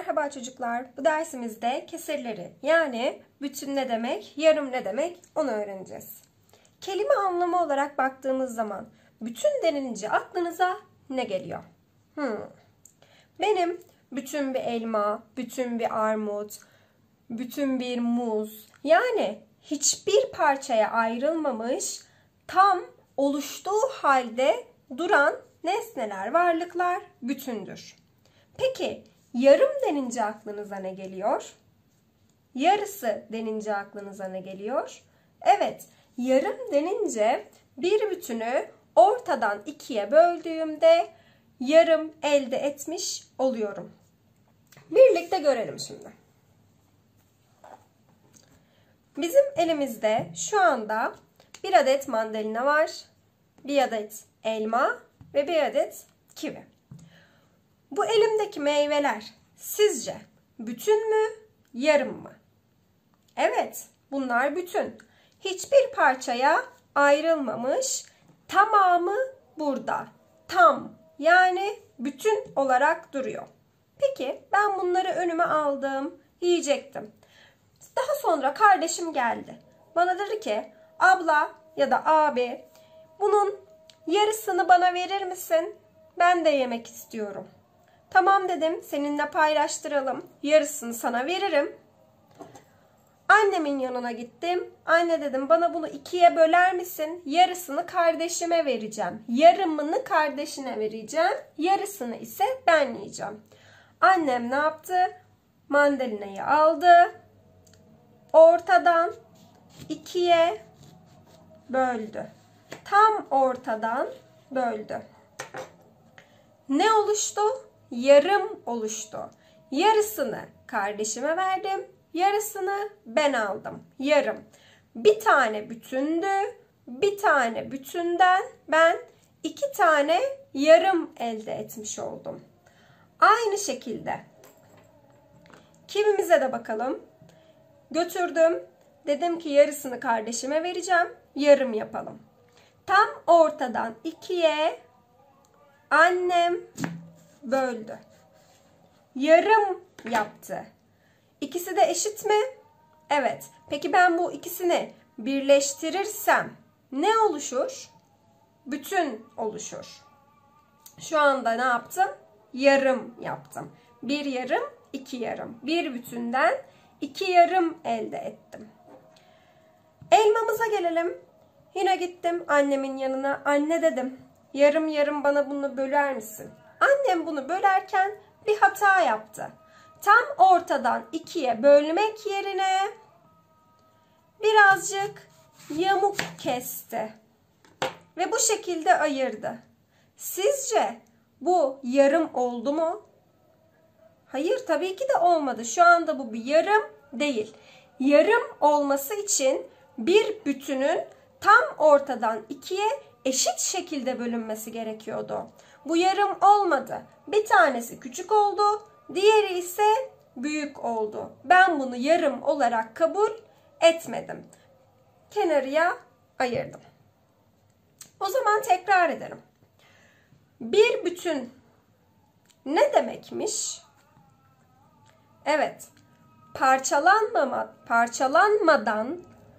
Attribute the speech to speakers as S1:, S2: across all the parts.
S1: Merhaba çocuklar. Bu dersimizde kesirleri yani bütün ne demek, yarım ne demek onu öğreneceğiz. Kelime anlamı olarak baktığımız zaman bütün denilince aklınıza ne geliyor? Benim bütün bir elma, bütün bir armut, bütün bir muz yani hiçbir parçaya ayrılmamış tam oluştuğu halde duran nesneler, varlıklar bütündür. Peki yarım denince aklınıza ne geliyor? Yarısı denince aklınıza ne geliyor? Evet, yarım denince bir bütünü ortadan ikiye böldüğümde yarım elde etmiş oluyorum. Birlikte görelim şimdi. Bizim elimizde şu anda bir adet mandalina var, bir adet elma ve bir adet kivi. Bu elimdeki meyveler sizce bütün mü, yarım mı? Evet, bunlar bütün. Hiçbir parçaya ayrılmamış, tamamı burada. Tam, yani bütün olarak duruyor. Peki, ben bunları önüme aldım, yiyecektim. Daha sonra kardeşim geldi. Bana dedi ki, abla ya da abi, bunun yarısını bana verir misin? Ben de yemek istiyorum. Tamam dedim, seninle paylaştıralım. Yarısını sana veririm. Annemin yanına gittim. Anne dedim, bana bunu ikiye böler misin? Yarısını kardeşime vereceğim. Yarımını kardeşine vereceğim. Yarısını ise ben yiyeceğim. Annem ne yaptı? Mandalinayı aldı. Ortadan ikiye böldü. Tam ortadan böldü. Ne oluştu? Yarım oluştu. Yarısını kardeşime verdim. Yarısını ben aldım. Yarım. Bir tane bütündü. Bir tane bütünden ben iki tane yarım elde etmiş oldum. Aynı şekilde kivimize de bakalım. Götürdüm. Dedim ki yarısını kardeşime vereceğim. Yarım yapalım. Tam ortadan ikiye annem böldü. Yarım yaptı. İkisi de eşit mi? Evet. Peki ben bu ikisini birleştirirsem ne oluşur? Bütün oluşur. Şu anda ne yaptım? Yarım yaptım. Bir yarım, iki yarım. Bir bütünden iki yarım elde ettim. Elmamıza gelelim. Yine gittim annemin yanına. Anne dedim, yarım yarım bana bunu böler misin? Annem bunu bölerken bir hata yaptı. Tam ortadan ikiye bölmek yerine birazcık yamuk kesti. Ve bu şekilde ayırdı. Sizce bu yarım oldu mu? Hayır, tabii ki de olmadı. Şu anda bu bir yarım değil. Yarım olması için bir bütünün tam ortadan ikiye eşit şekilde bölünmesi gerekiyordu. Bu yarım olmadı. Bir tanesi küçük oldu, diğeri ise büyük oldu. Ben bunu yarım olarak kabul etmedim. Kenarıya ayırdım. O zaman tekrar edelim. Bir bütün ne demekmiş? Evet, parçalanmadan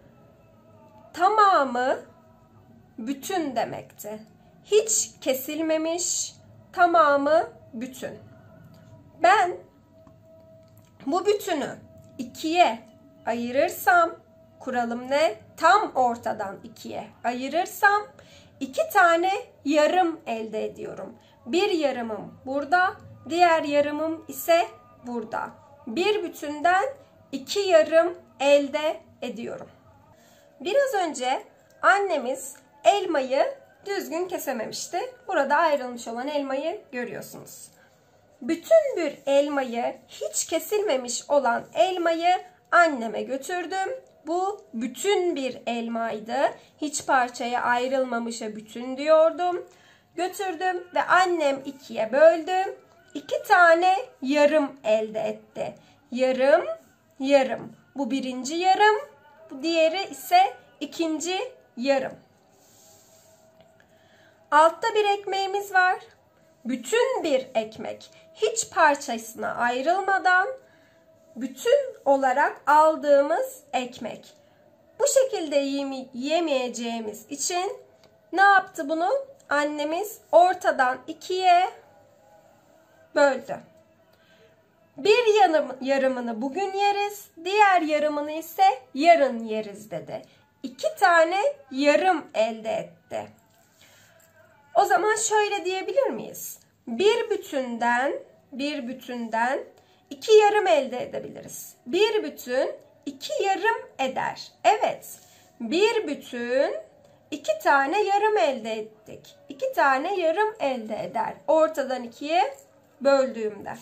S1: tamamı bütün demekti. Hiç kesilmemiş, tamamı bütün. Ben bu bütünü ikiye ayırırsam, kuralım ne? Tam ortadan ikiye ayırırsam iki tane yarım elde ediyorum. Bir yarımım burada, diğer yarımım ise burada. Bir bütünden iki yarım elde ediyorum. Biraz önce annemiz elmayı düzgün kesememişti. Burada ayrılmış olan elmayı görüyorsunuz. Bütün bir elmayı, hiç kesilmemiş olan elmayı anneme götürdüm. Bu bütün bir elmaydı. Hiç parçaya ayrılmamışa bütün diyordum. Götürdüm ve annem ikiye böldü. İki tane yarım elde etti. Yarım, yarım. Bu birinci yarım, bu diğeri ise ikinci yarım. Altta bir ekmeğimiz var. bütün bir ekmek. Hiç parçasına ayrılmadan bütün olarak aldığımız ekmek. Bu şekilde yemeyeceğimiz için ne yaptı bunu? Annemiz ortadan ikiye böldü. Bir yarımını bugün yeriz, diğer yarımını ise yarın yeriz dedi. 2 tane yarım elde etti. O zaman şöyle diyebilir miyiz? Bir bütünden 2 yarım elde edebiliriz. Bir bütün 2 yarım eder. Evet, bir bütün 2 tane yarım elde ettik. 2 tane yarım elde eder. Ortadan 2'ye böldüğümde.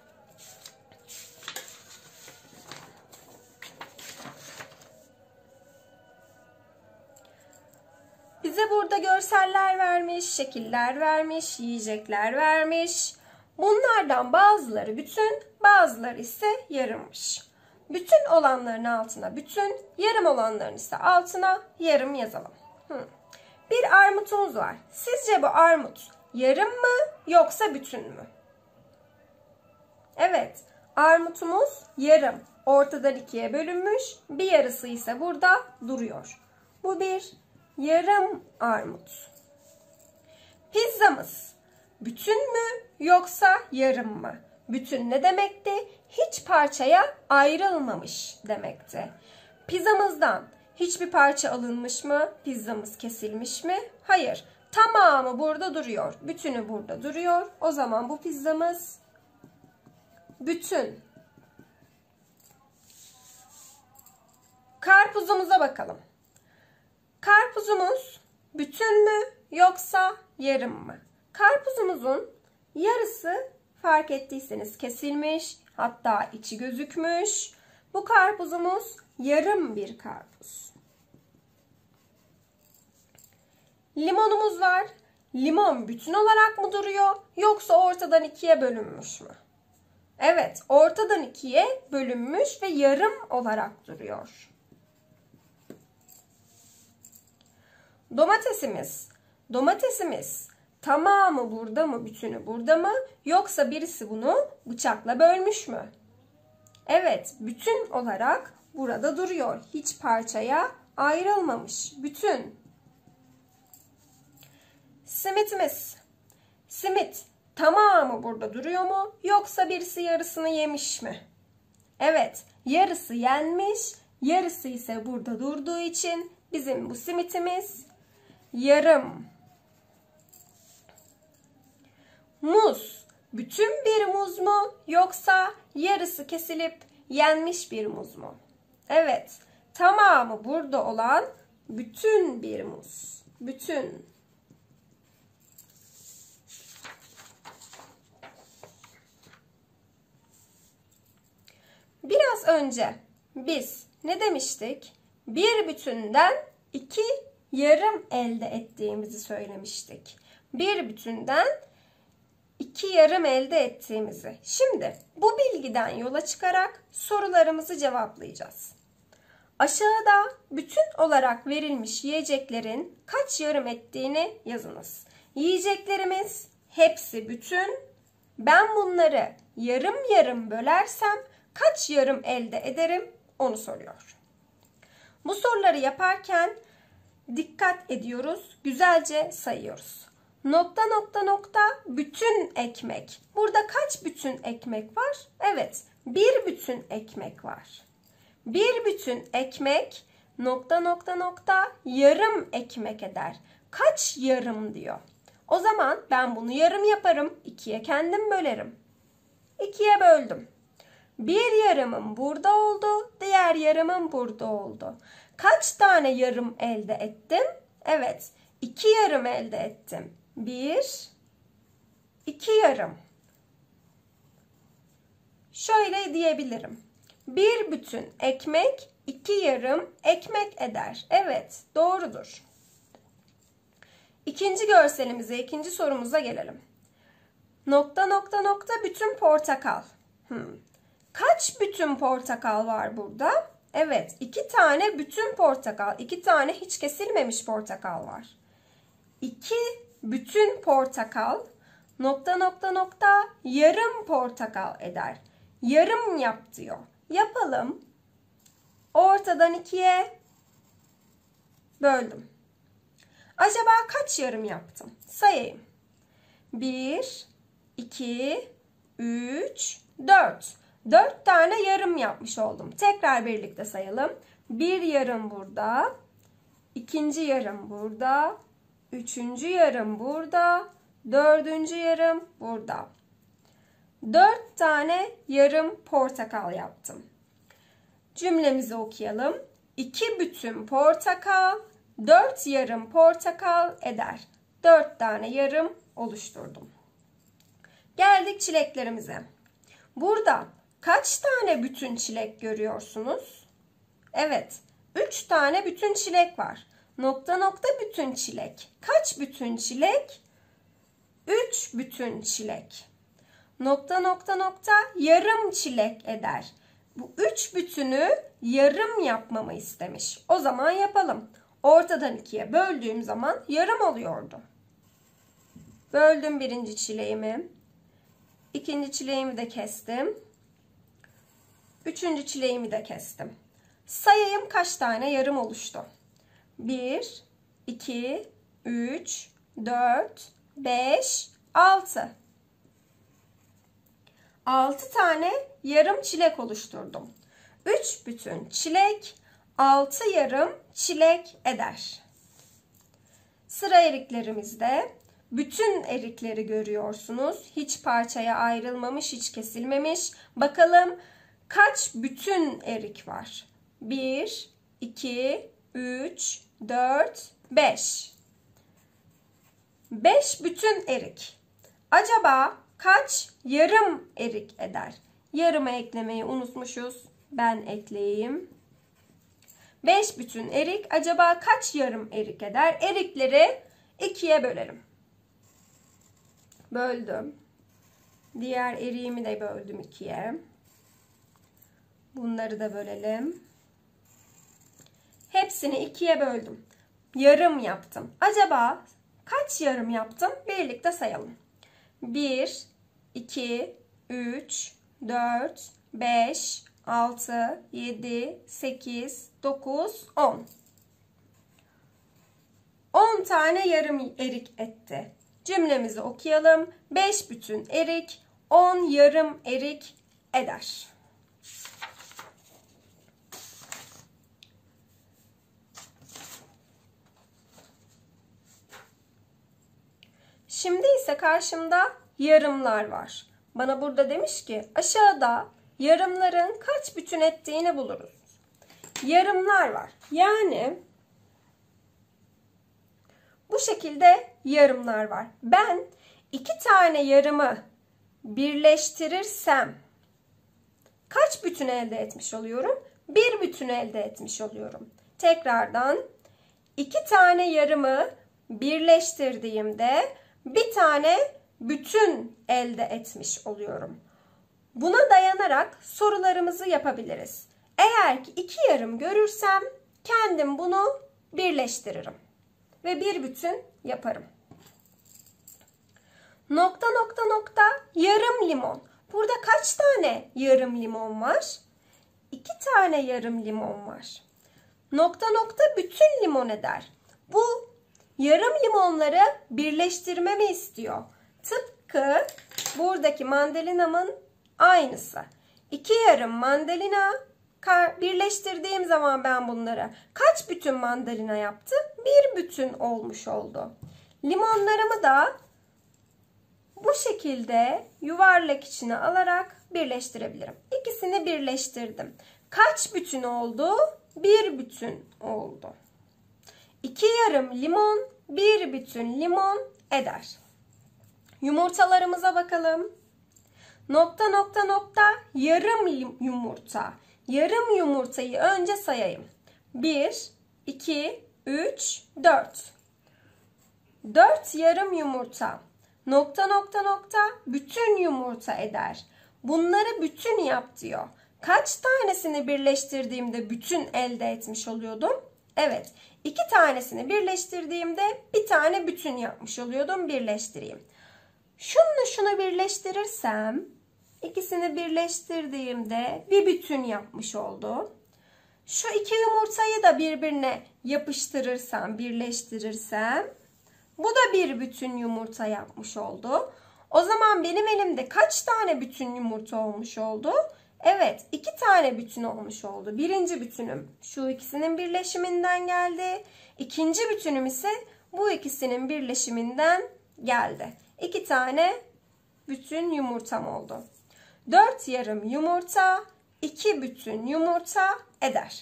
S1: Bize burada görseller vermiş, şekiller vermiş, yiyecekler vermiş. Bunlardan bazıları bütün, bazıları ise yarımmış. Bütün olanların altına bütün, yarım olanların ise altına yarım yazalım. Bir armutumuz var. Sizce bu armut yarım mı yoksa bütün mü? Evet, armutumuz yarım. Ortadan 2'ye bölünmüş. Bir yarısı ise burada duruyor. Bu bir yarım armut. Pizzamız bütün mü yoksa yarım mı? Bütün ne demekti? Hiç parçaya ayrılmamış demekti. Pizzamızdan hiçbir parça alınmış mı? Pizzamız kesilmiş mi? Hayır. Tamamı burada duruyor. Bütünü burada duruyor. O zaman bu pizzamız bütün. Karpuzumuza bakalım. Karpuzumuz bütün mü yoksa yarım mı? Karpuzumuzun yarısı fark ettiyseniz kesilmiş, hatta içi gözükmüş. Bu karpuzumuz yarım bir karpuz. Limonumuz var. Limon bütün olarak mı duruyor yoksa ortadan 2'ye bölünmüş mü? Evet, ortadan 2'ye bölünmüş ve yarım olarak duruyor. Domatesimiz tamamı burada mı, bütünü burada mı yoksa birisi bunu bıçakla bölmüş mü? Evet, bütün olarak burada duruyor. Hiç parçaya ayrılmamış. Bütün. Simit tamamı burada duruyor mu yoksa birisi yarısını yemiş mi? Evet, yarısı yenmiş, yarısı ise burada durduğu için bizim bu simitimiz yarım. Muz bütün bir muz mu yoksa yarısı kesilip yenmiş bir muz mu? Evet, tamamı burada olan bütün bir muz. Bütün. Biraz önce biz ne demiştik? Bir bütünden 2 yarım elde ettiğimizi söylemiştik. Bir bütünden 2 yarım elde ettiğimizi. Şimdi bu bilgiden yola çıkarak sorularımızı cevaplayacağız. Aşağıda bütün olarak verilmiş yiyeceklerin kaç yarım ettiğini yazınız. Yiyeceklerimiz hepsi bütün. Ben bunları yarım yarım bölersem kaç yarım elde ederim onu soruyor. Bu soruları yaparken dikkat ediyoruz, güzelce sayıyoruz. Nokta nokta nokta bütün ekmek. Burada kaç bütün ekmek var? Evet, bir bütün ekmek var. Bir bütün ekmek nokta nokta nokta yarım ekmek eder. Kaç yarım diyor. O zaman ben bunu yarım yaparım. 2'ye kendim bölerim. 2'ye böldüm. Bir yarımım burada oldu, diğer yarımım burada oldu. Kaç tane yarım elde ettim? Evet, 2 yarım elde ettim. 1, 2 yarım. Şöyle diyebilirim. Bir bütün ekmek, 2 yarım ekmek eder. Evet, doğrudur. İkinci görselimize, ikinci sorumuza gelelim. Nokta nokta nokta bütün portakal. Kaç bütün portakal var burada? Evet, 2 tane bütün portakal, 2 tane hiç kesilmemiş portakal var. 2 bütün portakal nokta nokta nokta yarım portakal eder. Yarım yap diyor. Yapalım. Ortadan 2'ye böldüm. Acaba kaç yarım yaptım? Sayayım. 1, 2, 3, 4. 4 tane yarım yapmış oldum. Tekrar birlikte sayalım. Bir yarım burada. İkinci yarım burada. Üçüncü yarım burada. Dördüncü yarım burada. 4 tane yarım portakal yaptım. Cümlemizi okuyalım. 2 bütün portakal 4 yarım portakal eder. 4 tane yarım oluşturdum. Geldik çileklerimize. Burada kaç tane bütün çilek görüyorsunuz? Evet, 3 tane bütün çilek var. Nokta nokta bütün çilek. Kaç bütün çilek? 3 bütün çilek. Nokta nokta nokta yarım çilek eder. Bu 3 bütünü yarım yapmamı istemiş. O zaman yapalım. Ortadan 2'ye böldüğüm zaman yarım oluyordu. Böldüm birinci çileğimi. İkinci çileğimi de kestim. Üçüncü çileğimi de kestim. Sayayım kaç tane yarım oluştu. 1, 2, 3, 4, 5, 6. 6 tane yarım çilek oluşturdum. 3 bütün çilek 6 yarım çilek eder. Sıra eriklerimizde bütün erikleri görüyorsunuz. Hiç parçaya ayrılmamış, hiç kesilmemiş. Bakalım kaç bütün erik var? 1, 2, 3, 4, 5. 5 bütün erik. Acaba kaç yarım erik eder? Yarımı eklemeyi unutmuşuz. Ben ekleyeyim. 5 bütün erik acaba kaç yarım erik eder? Erikleri 2'ye bölelim. Böldüm. Diğer eriğimi de böldüm 2'ye. Bunları da bölelim. Hepsini 2'ye böldüm. Yarım yaptım. Acaba kaç yarım yaptım? Birlikte sayalım. 1, 2, 3, 4, 5, 6, 7, 8, 9, 10. 10 tane yarım erik etti. Cümlemizi okuyalım. 5 bütün erik 10 yarım erik eder. Şimdi ise karşımda yarımlar var. Bana burada demiş ki aşağıda yarımların kaç bütün ettiğini buluruz. Yarımlar var. Yani bu şekilde yarımlar var. Ben 2 tane yarımı birleştirirsem kaç bütün elde etmiş oluyorum? 1 bütün elde etmiş oluyorum. Tekrardan 2 tane yarımı birleştirdiğimde bir tane bütün elde etmiş oluyorum. Buna dayanarak sorularımızı yapabiliriz. Eğer ki 2 yarım görürsem kendim bunu birleştiririm ve bir bütün yaparım. Nokta nokta nokta yarım limon. Burada kaç tane yarım limon var? 2 tane yarım limon var. Nokta nokta bütün limon eder. Bu yarım limonları birleştirmemi istiyor. Tıpkı buradaki mandalinamın aynısı. 2 yarım mandalina birleştirdiğim zaman ben bunları kaç bütün mandalina yaptı? Bir bütün olmuş oldu. Limonlarımı da bu şekilde yuvarlak içine alarak birleştirebilirim. İkisini birleştirdim. Kaç bütün oldu? Bir bütün oldu. 2 yarım limon, bir bütün limon eder. Yumurtalarımıza bakalım. Nokta nokta nokta yarım yumurta. Yarım yumurtayı önce sayayım. 1, 2, 3, 4. 4 yarım yumurta. Nokta nokta nokta bütün yumurta eder. Bunları bütün yap diyor. Kaç tanesini birleştirdiğimde bütün elde etmiş oluyordum? Evet. 2 tanesini birleştirdiğimde bir tane bütün yapmış oluyordum. Birleştireyim. Şununla şunu birleştirirsem, ikisini birleştirdiğimde bir bütün yapmış oldu. Şu iki yumurtayı da birbirine yapıştırırsam, birleştirirsem, bu da bir bütün yumurta yapmış oldu. O zaman benim elimde kaç tane bütün yumurta olmuş oldu? Evet, 2 tane bütün olmuş oldu. Birinci bütünüm şu ikisinin birleşiminden geldi. İkinci bütünüm ise bu ikisinin birleşiminden geldi. 2 tane bütün yumurtam oldu. 4 yarım yumurta 2 bütün yumurta eder.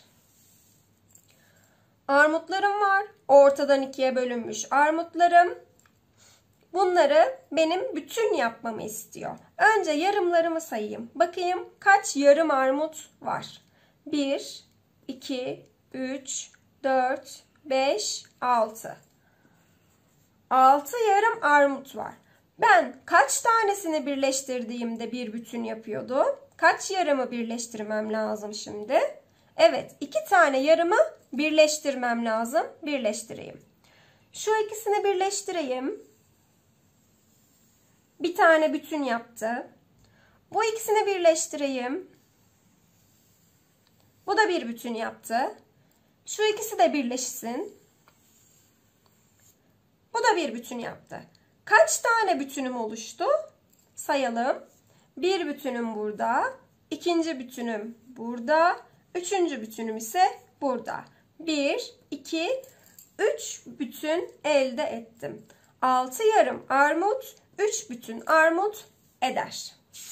S1: Armutlarım var. Ortadan ikiye bölünmüş armutlarım. Bunları benim bütün yapmamı istiyor. Önce yarımlarımı sayayım. Bakayım kaç yarım armut var. 1, 2, 3, 4, 5, 6. 6 yarım armut var. Ben kaç tanesini birleştirdiğimde bir bütün yapıyordu? Kaç yarımı birleştirmem lazım şimdi? Evet, 2 tane yarımı birleştirmem lazım. Birleştireyim. Şu ikisini birleştireyim. Bir tane bütün yaptı. Bu ikisini birleştireyim. Bu da bir bütün yaptı. Şu ikisi de birleşsin. Bu da bir bütün yaptı. Kaç tane bütünüm oluştu? Sayalım. Bir bütünüm burada. İkinci bütünüm burada. Üçüncü bütünüm ise burada. 1, 2, 3 bütün elde ettim. 6 yarım armut 3 bütün armut eder.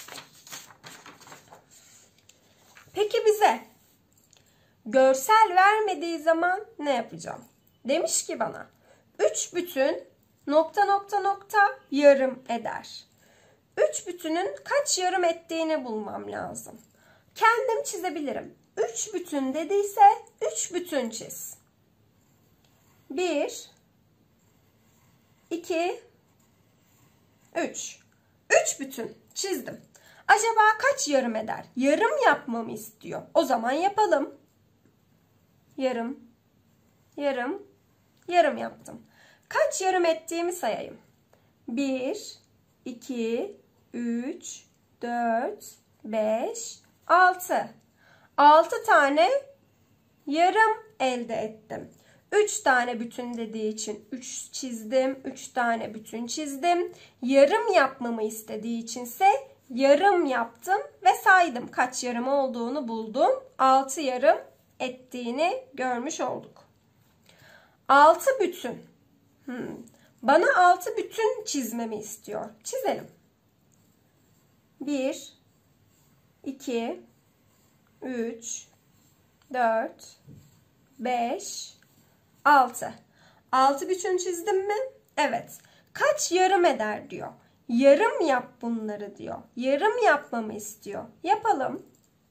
S1: Peki bize görsel vermediği zaman ne yapacağım? Demiş ki bana 3 bütün nokta nokta nokta yarım eder. 3 bütünün kaç yarım ettiğini bulmam lazım. Kendim çizebilirim. 3 bütün dediyse 3 bütün çiz. 1, 2, 3. 3 bütün çizdim. Acaba kaç yarım eder? Yarım yapmamı istiyor. O zaman yapalım. Yarım, yarım, yarım yaptım. Kaç yarım ettiğimi sayayım. 1, 2, 3, 4, 5, 6. 6 tane yarım elde ettim. 3 tane bütün dediği için 3 çizdim. 3 tane bütün çizdim. Yarım yapmamı istediği içinse yarım yaptım ve saydım. Kaç yarım olduğunu buldum. 6 yarım ettiğini görmüş olduk. 6 bütün. Bana 6 bütün çizmemi istiyor. Çizelim. 1, 2, 3, 4, 5, 6. 6 bütün çizdim mi? Evet. Kaç yarım eder diyor. Yarım yap bunları diyor. Yarım yapmamı istiyor. Yapalım.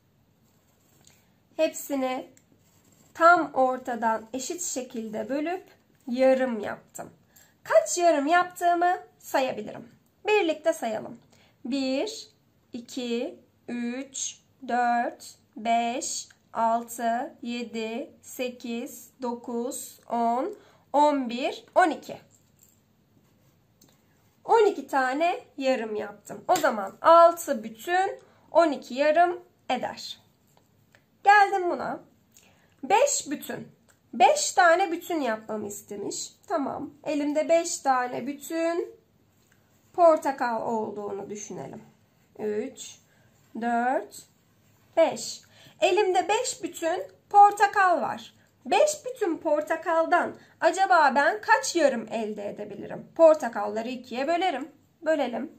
S1: Hepsini tam ortadan eşit şekilde bölüp yarım yaptım. Kaç yarım yaptığımı sayabilirim. Birlikte sayalım. 1, 2, 3, 4, 5, 6, 7, 8, 9, 10, 11, 12. 12 tane yarım yaptım. O zaman 6 bütün 12 yarım eder. Geldim buna. 5 bütün. 5 tane bütün yapmamı istemiş. Tamam. Elimde 5 tane bütün portakal olduğunu düşünelim. 3, 4, 5. Elimde 5 bütün portakal var. 5 bütün portakaldan acaba ben kaç yarım elde edebilirim? Portakalları 2'ye bölerim. Bölelim.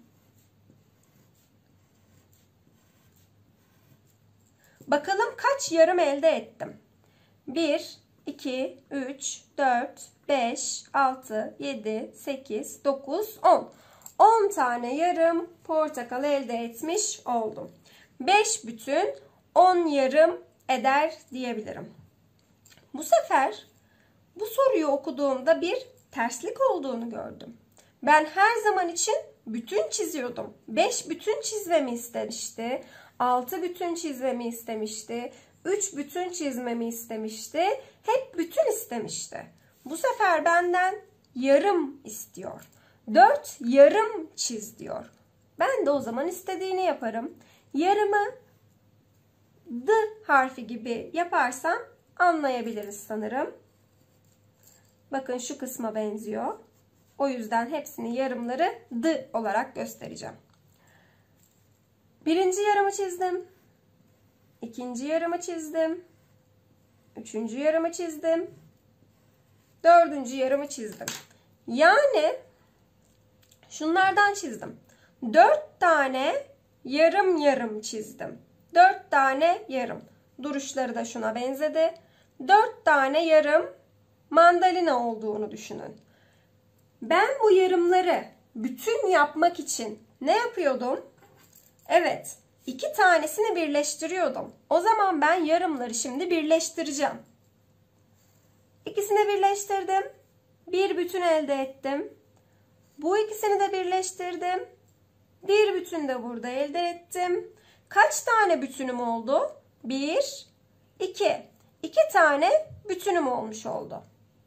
S1: Bakalım kaç yarım elde ettim? 1, 2, 3, 4, 5, 6, 7, 8, 9, 10. 10 tane yarım portakal elde etmiş oldum. 5 bütün 10 yarım eder diyebilirim. Bu sefer bu soruyu okuduğumda bir terslik olduğunu gördüm. Ben her zaman için bütün çiziyordum. 5 bütün çizmemi istemişti. 6 bütün çizmemi istemişti. 3 bütün çizmemi istemişti. Hep bütün istemişti. Bu sefer benden yarım istiyor. 4 yarım çiz diyor. Ben de o zaman istediğini yaparım. Yarımı D harfi gibi yaparsam anlayabiliriz sanırım. Bakın şu kısma benziyor. O yüzden hepsini yarımları D olarak göstereceğim. Birinci yarımı çizdim. İkinci yarımı çizdim. Üçüncü yarımı çizdim. Dördüncü yarımı çizdim. Yani şunlardan çizdim. 4 tane yarım yarım çizdim. 4 tane yarım. Duruşları da şuna benzedi. 4 tane yarım mandalina olduğunu düşünün. Ben bu yarımları bütün yapmak için ne yapıyordum? Evet, 2 tanesini birleştiriyordum. O zaman ben yarımları şimdi birleştireceğim. İkisini birleştirdim. Bir bütün elde ettim. Bu ikisini de birleştirdim. Bir bütün de burada elde ettim. Kaç tane bütünüm oldu? 1, 2. 2 tane bütünüm olmuş oldu.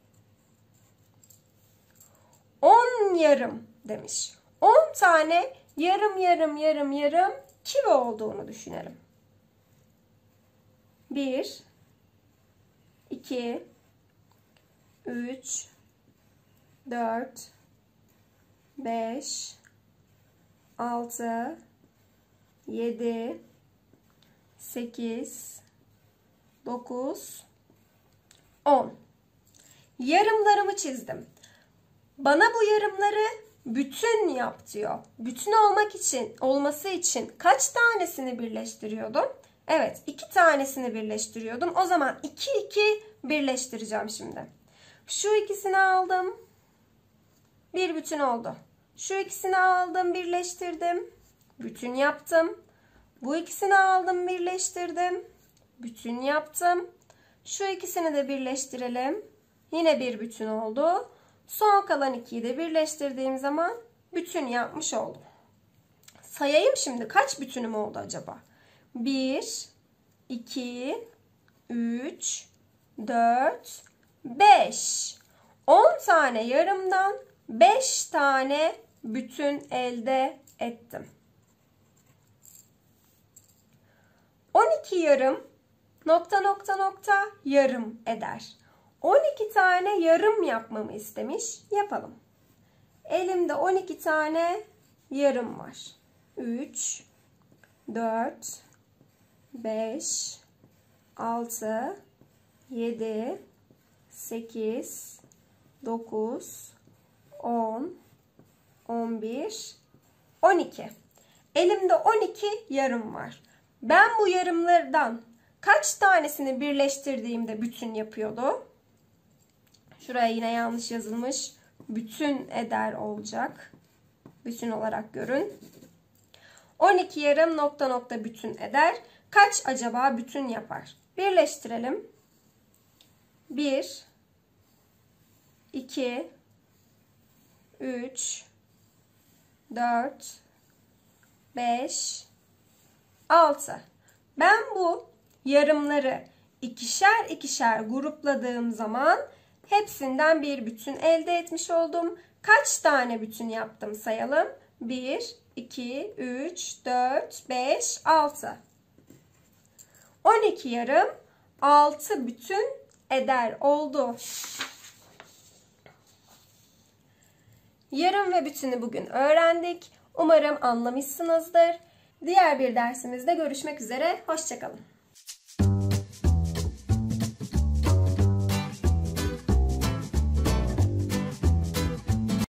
S1: 10 yarım demiş. 10 tane yarım yarım yarım yarım kivi olduğunu düşünelim. 1, 2, 3, 4, 5, 6, 7, 8, 9, 10. Yarımlarımı çizdim. Bana bu yarımları bütün yap diyor. Bütün olması için kaç tanesini birleştiriyordum? Evet, 2 tanesini birleştiriyordum. O zaman 2 birleştireceğim şimdi. Şu ikisini aldım. Bir bütün oldu. Şu ikisini aldım, birleştirdim. Bütün yaptım. Bu ikisini aldım, birleştirdim. Bütün yaptım. Şu ikisini de birleştirelim. Yine bir bütün oldu. Son kalan 2'yi de birleştirdiğim zaman bütün yapmış oldum. Sayayım şimdi kaç bütünüm oldu acaba? 1, 2, 3, 4, 5. 10 tane yarımdan 5 tane bütün elde ettim. 12 yarım yarım eder. 12 tane yarım yapmamı istemiş. Yapalım. Elimde 12 tane yarım var. 3, 4, 5, 6, 7, 8, 9, 10, 11, 12. Elimde 12 yarım var. Ben bu yarımlardan kaç tanesini birleştirdiğimde bütün yapıyordu? Şuraya yine yanlış yazılmış. Bütün eder olacak. Bütün olarak görün. 12 yarım bütün eder. Kaç acaba bütün yapar? Birleştirelim. 1, 2, 3, 4, 5, 6. Ben bu yarımları ikişer grupladığım zaman hepsinden bir bütün elde etmiş oldum. Kaç tane bütün yaptım sayalım. 1, 2, 3, 4, 5, 6. 12 yarım 6 bütün eder oldu. Yarım ve bütünü bugün öğrendik. Umarım anlamışsınızdır. Diğer bir dersimizde görüşmek üzere. Hoşça kalın.